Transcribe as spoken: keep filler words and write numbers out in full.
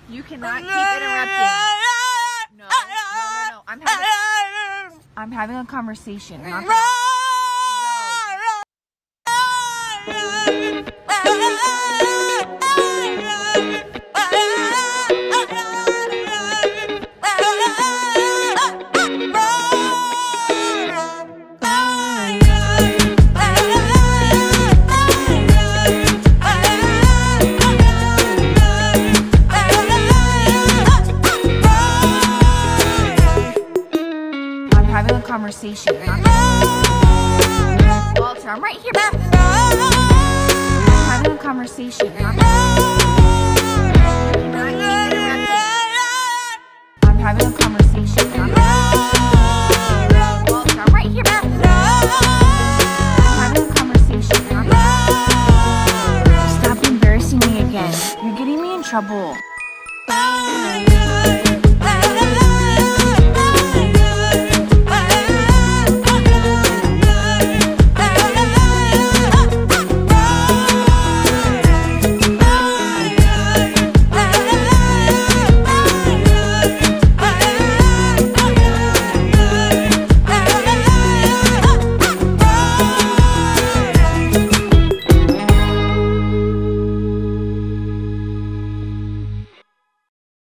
You cannot keep interrupting. No, no, no, no. I'm having, I'm having a conversation. Not no. Having a conversation. Walter, I'm right here. I'm having a conversation. I'm having a conversation. Walter, I'm right here. I'm having a conversation. Stop embarrassing me again. You're getting me in trouble.